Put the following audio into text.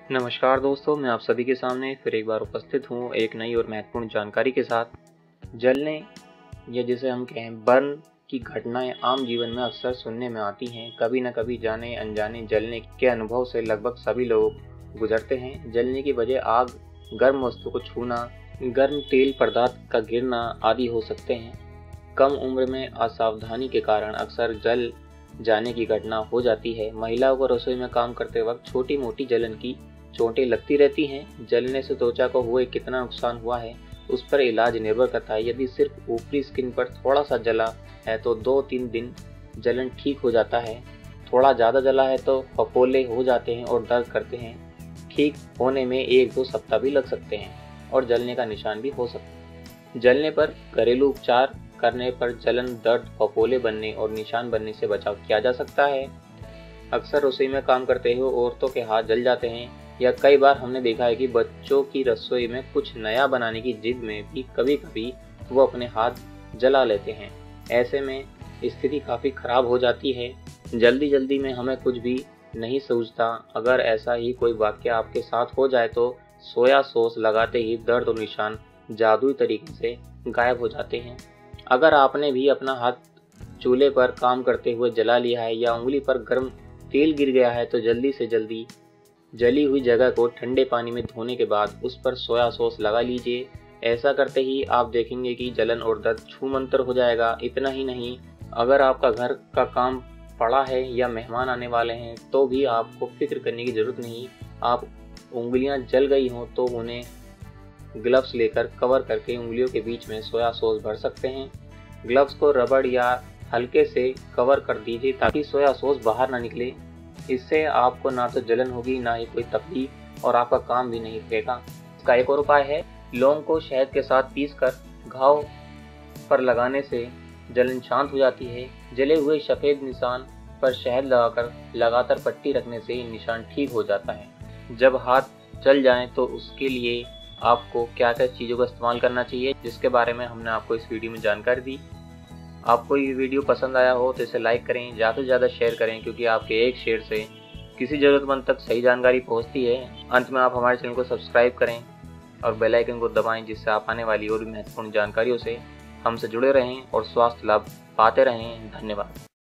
नमस्कार दोस्तों, मैं आप सभी के सामने फिर एक बार उपस्थित हूँ एक नई और महत्वपूर्ण जानकारी के साथ। जलने या जिसे हम कहें बर्न की घटनाएं आम जीवन में अक्सर सुनने में आती हैं। कभी न कभी जाने अनजाने जलने के अनुभव से लगभग सभी लोग गुजरते हैं। जलने की वजह आग, गर्म वस्तु को छूना, गर्म तेल पदार्थ का गिरना आदि हो सकते हैं। कम उम्र में असावधानी के कारण अक्सर जल जाने की घटना हो जाती है। महिलाओं को रसोई में काम करते वक्त छोटी मोटी जलन की चोटें लगती रहती हैं। जलने से त्वचा को हुए कितना नुकसान हुआ है उस पर इलाज निर्भर करता है। यदि सिर्फ ऊपरी स्किन पर थोड़ा सा जला है तो 2-3 दिन जलन ठीक हो जाता है। थोड़ा ज़्यादा जला है तो फफोले हो जाते हैं और दर्द करते हैं। ठीक होने में 1-2 सप्ताह भी लग सकते हैं और जलने का निशान भी हो सकता है। जलने पर घरेलू उपचार करने पर जलन, दर्द, फफोले बनने और निशान बनने से बचाव किया जा सकता है। अक्सर रसोई में काम करते हुए औरतों के हाथ जल जाते हैं, या कई बार हमने देखा है कि बच्चों की रसोई में कुछ नया बनाने की जिद में भी कभी कभी वो अपने हाथ जला लेते हैं। ऐसे में स्थिति काफ़ी खराब हो जाती है। जल्दी जल्दी में हमें कुछ भी नहीं सूझता। अगर ऐसा ही कोई वाक्य आपके साथ हो जाए तो सोया सॉस लगाते ही दर्द और निशान जादुई तरीके से गायब हो जाते हैं। अगर आपने भी अपना हाथ चूल्हे पर काम करते हुए जला लिया है या उंगली पर गर्म तेल गिर गया है तो जल्दी से जल्दी जली हुई जगह को ठंडे पानी में धोने के बाद उस पर सोया सॉस लगा लीजिए। ऐसा करते ही आप देखेंगे कि जलन और दर्द छूमंतर हो जाएगा। इतना ही नहीं, अगर आपका घर का काम पड़ा है या मेहमान आने वाले हैं तो भी आपको फिक्र करने की ज़रूरत नहीं। आप उंगलियां जल गई हों तो उन्हें ग्लव्स लेकर कवर करके उंगलियों के बीच में सोया सॉस भर सकते हैं। ग्लव्स को रबड़ या हल्के से कवर कर दीजिए ताकि सोया सॉस बाहर ना निकले। इससे आपको ना तो जलन होगी, ना ही कोई तकलीफ, और आपका काम भी नहीं रुकेगा। इसका एक और उपाय है, लौंग को शहद के साथ पीसकर घाव पर लगाने से जलन शांत हो जाती है। जले हुए सफ़ेद निशान पर शहद लगाकर लगातार पट्टी रखने से निशान ठीक हो जाता है। जब हाथ जल जाएं तो उसके लिए आपको क्या क्या चीज़ों का इस्तेमाल करना चाहिए, जिसके बारे में हमने आपको इस वीडियो में जानकारी दी। आपको ये वीडियो पसंद आया हो तो इसे लाइक करें, ज़्यादा से ज़्यादा शेयर करें, क्योंकि आपके एक शेयर से किसी ज़रूरतमंद तक सही जानकारी पहुंचती है। अंत में आप हमारे चैनल को सब्सक्राइब करें और बेल आइकन को दबाएं, जिससे आप आने वाली और भी महत्वपूर्ण जानकारियों से हमसे जुड़े रहें और स्वास्थ्य लाभ पाते रहें। धन्यवाद।